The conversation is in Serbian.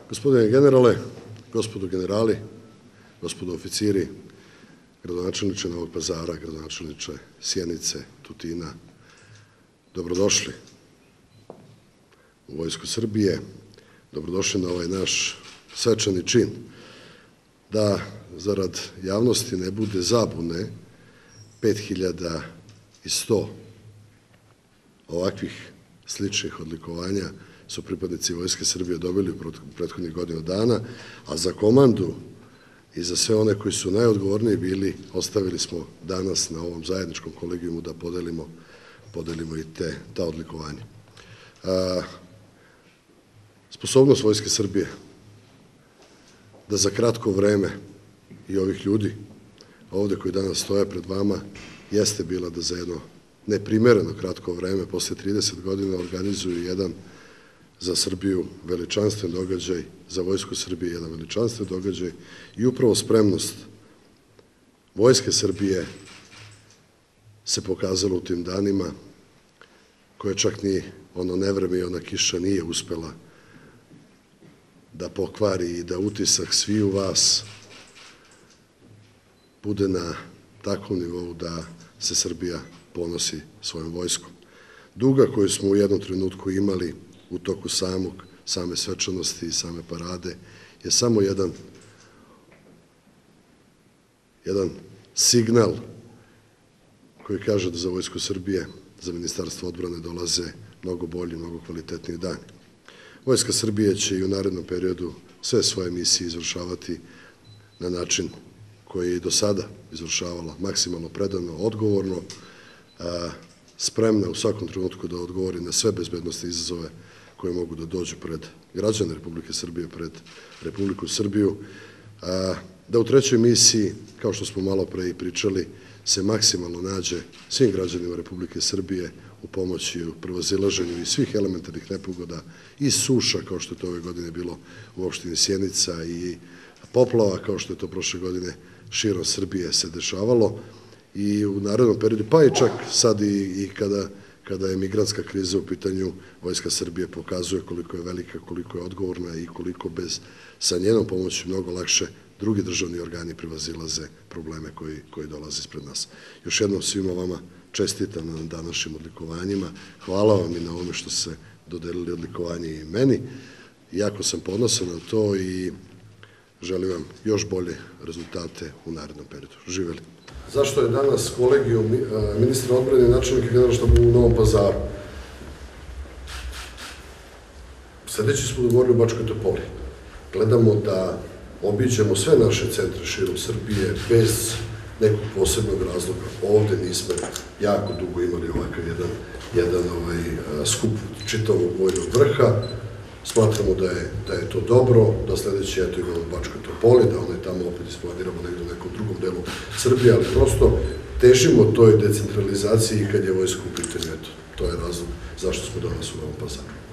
Gospodine generale, gospodo generali, gospodo oficiri, gradonačelniče Novog Pazara, gradonačelniče Sjenice, Tutina, dobrodošli u Vojsku Srbije, dobrodošli na ovaj naš svečani čin. Da, zarad javnosti ne bude zabune, 5100 ovakvih sličnih odlikovanja su pripadnici Vojske Srbije dobili u prethodnih godinu dana, a za komandu i za sve one koji su najodgovorniji bili, ostavili smo danas na ovom zajedničkom kolegijumu da podelimo i ta odlikovanja. Sposobnost Vojske Srbije da za kratko vreme i ovih ljudi ovde koji danas stoje pred vama jeste bila da za jedno neprimereno kratko vreme, posle 30 godina, organizuju jedan za Srbiju veličanstven događaj, za Vojsku Srbije jedan veličanstven događaj i upravo spremnost Vojske Srbije se pokazalo u tim danima koje čak ni ono nevreme i ona kiša nije uspela da pokvari i da utisak sviju vas bude na takvom nivou da se Srbija ponosi svojom vojskom. Duga koju smo u jednom trenutku imali u toku same svečanosti i same parade je samo jedan signal koji kaže da za Vojsku Srbije, za Ministarstvo odbrane dolaze mnogo bolji, mnogo kvalitetniji dani. Vojska Srbije će i u narednom periodu sve svoje misije izvršavati na način koji je i do sada izvršavala, maksimalno predano, odgovorno, spremna u svakom trenutku da odgovori na sve bezbednosne izazove koje mogu da dođu pred građane Republike Srbije, pred Republiku Srbiju, da u trećoj misiji, kao što smo malo pre i pričali, se maksimalno nađe svim građanima Republike Srbije u pomoći u prevazilaženju i svih elementarnih nepogoda i suša, kao što je to ove godine bilo u opštini Sjenica, i poplava, kao što je to prošle godine širom Srbije se dešavalo, i u narednom periodu, pa i čak sad i kada je migrantska kriza u pitanju, Vojska Srbije pokazuje koliko je velika, koliko je odgovorna i koliko sa njenom pomoći mnogo lakše drugi državni organi prevazilaze probleme koji dolaze ispred nas. Još jednom svima vama čestitam na današnjim odlikovanjima. Hvala vam i na ovome što ste dodelili odlikovanje i meni. Jako sam ponosan na to i želim vam još bolje rezultate u narednom periodu. Živeli! Zašto je danas kolegijum ministra odbrane i načelnika Generalštaba u Novom Pazaru? Sledeći smo dogovorili u Bačkoj Topoli. Gledamo da obiđemo sve naše centre širom Srbije bez nekog posebnog razloga. Ovde nismo jako dugo imali ovakav jedan skup čitavog vojnog vrha. Smatramo da je to dobro, da sledeći imamo u Bačkoj Topoli, da onaj tamo opet isplaniramo negdje u nekom drugom delu Srbije, ali prosto težimo toj decentralizaciji kad je vojska u pitanju. To je razlog zašto smo danas u Novom Pazaru.